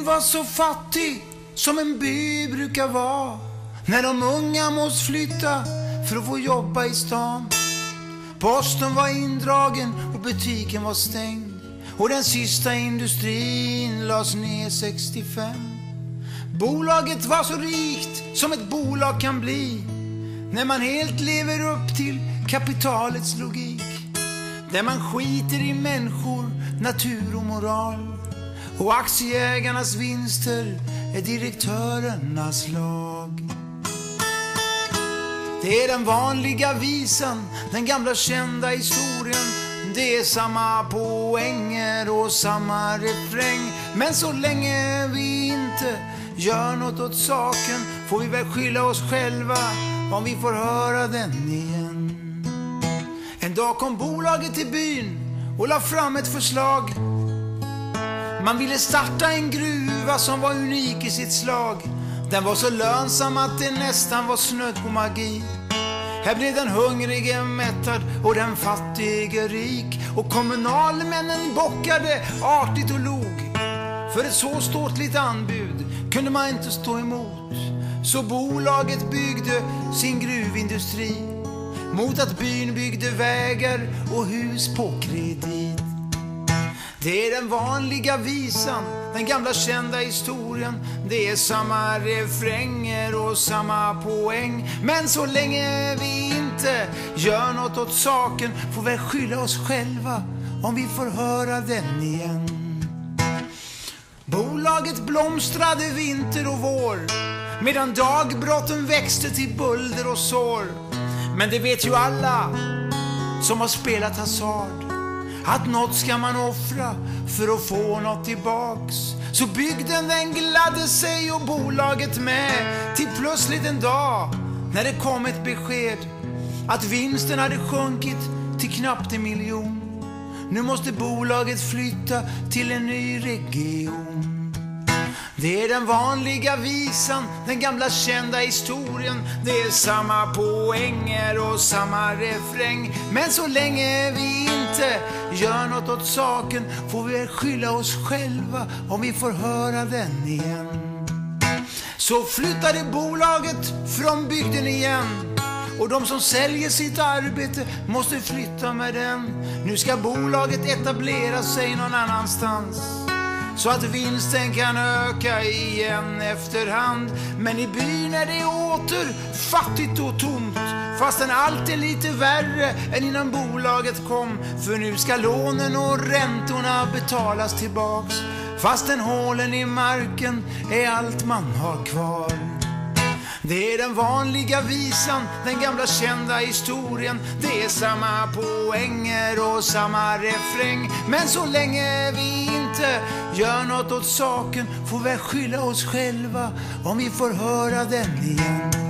var så fattig som en by brukar vara när de unga måste flytta för att få jobba i stan. Posten var indragen och butiken var stängd och den sista industrin lades ner 65. Bolaget var så rikt som ett bolag kan bli när man helt lever upp till kapitalets logik, där man skiter i människor, natur och moral, och aktieägarnas vinster är direktörernas lag. Det är den vanliga visan, den gamla kända historien. Det är samma poänger och samma refräng. Men så länge vi inte gör något åt saken får vi väl skylla oss själva om vi får höra den igen. En dag kom bolaget till byn och la fram ett förslag. Man ville starta en gruva som var unik i sitt slag. Den var så lönsam att det nästan var snudd på magi. Här blev den hungrige mättad och den fattige rik. Och kommunalmännen bockade artigt och log. För ett så ståtligt anbud kunde man inte stå emot. Så bolaget byggde sin gruvindustri mot att byn byggde vägar och hus på kredit. Det är den vanliga visan, den gamla kända historien. Det är samma refränger och samma poäng. Men så länge vi inte gör något åt saken får vi skylla oss själva om vi får höra den igen. Bolaget blomstrade vinter och vår, medan dagbrotten växte till bulder och sår. Men det vet ju alla som har spelat hasard, att något ska man offra för att få något tillbaks. Så bygden den gladde sig och bolaget med, till plötsligt en dag när det kom ett besked att vinsten hade sjunkit till knappt 1 miljon. Nu måste bolaget flytta till en ny region. Det är den vanliga visan, den gamla kända historien. Det är samma poänger och samma refräng. Men så länge vi inte gör något åt saken får vi skylla oss själva om vi får höra den igen. Så flyttade bolaget från bygden igen, och de som säljer sitt arbete måste flytta med den. Nu ska bolaget etablera sig någon annanstans så att vinsten kan öka igen efterhand. Men i byn är det åter fattigt och tomt, fastän allt är lite värre än innan bolaget kom. För nu ska lånen och räntorna betalas tillbaks, fastän hålen i marken är allt man har kvar. Det är den vanliga visan, den gamla kända historien. Det är samma poänger och samma refräng. Men så länge vi inte gör något åt saken får vi skylla oss själva om vi får höra den igen.